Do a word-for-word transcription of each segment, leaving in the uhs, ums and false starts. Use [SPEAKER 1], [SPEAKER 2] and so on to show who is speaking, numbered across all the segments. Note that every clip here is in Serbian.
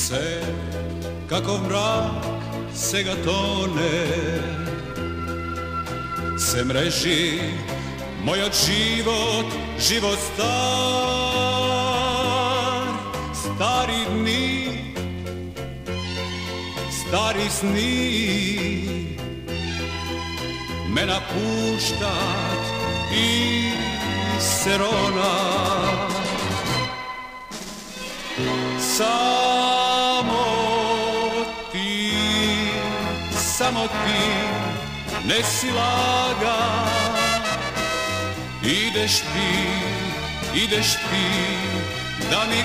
[SPEAKER 1] Sve kako mrak se ga tone, se mreži moj od život, život star. Stari dni, stari sni me napuštat i seronat. Samo ti, samo ti, ne si laga. Ideš ti, ideš ti, da mi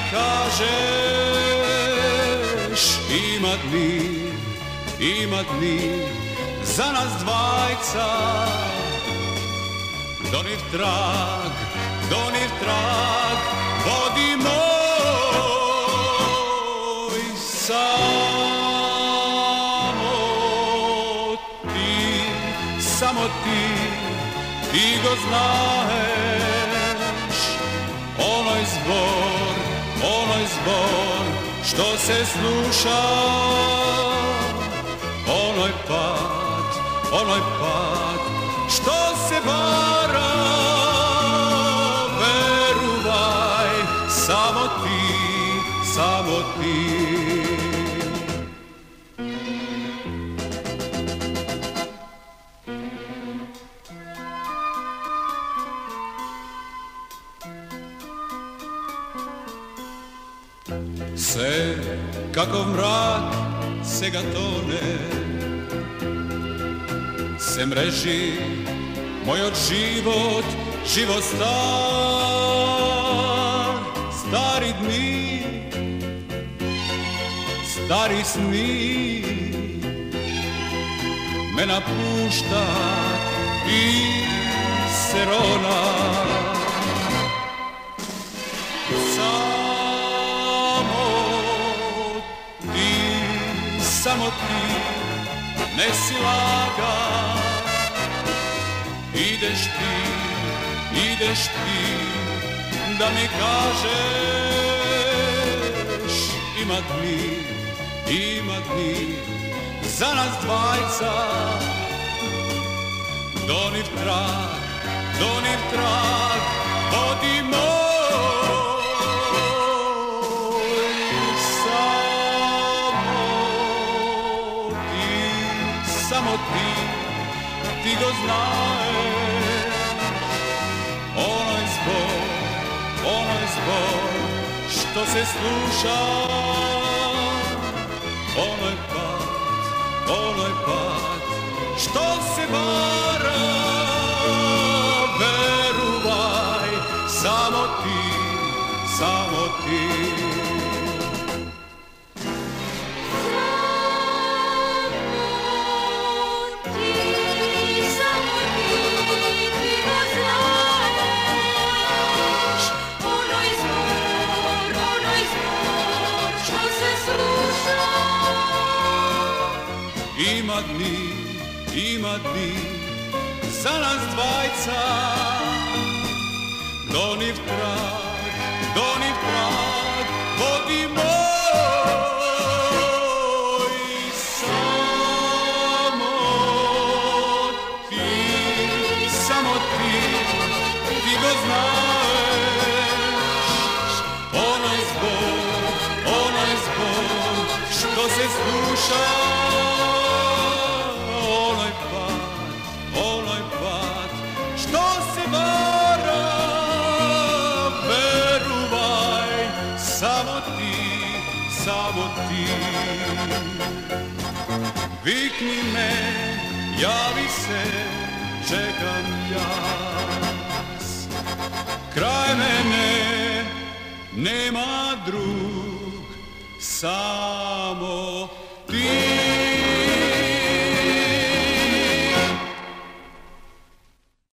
[SPEAKER 1] kažeš ima dni, ima dni za nas dvajca. Doniv trag, doniv trag, vodi moj. Samo ti, samo ti, ti go znaš. Onoj zbor, onoj zbor što se sluša. Onoj pad, onoj pad što se vara. Veruvaj, samo ti, samo ti. Sve kako mrak se ga tone, se mreži moj od život, život star. Stari dni, stari sni me napuštat i seronat. Samo ti, ne si laga. Ideš ti, ideš ti, da mi kažeš ima dni, ima dni za nas dvajca. Doniv trag, doniv trag, vodi moj. Samo ti, ti go znaš. Onoj zbor, onoj zbor što se sluša. Onoj pad, onoj pad što se vara. Veruvaj, samo ti, samo ti. Ima dni, ima dni za nas dvajca. Doniv trag, doniv trag, vodi moj. Samo ti, samo ti, ti go znaš. Onaj zbor, onaj zbor što se sluša. Samo ti, samo ti. Vikni me, javi se, čekam jas. Kraj mene nema drug, samo ti.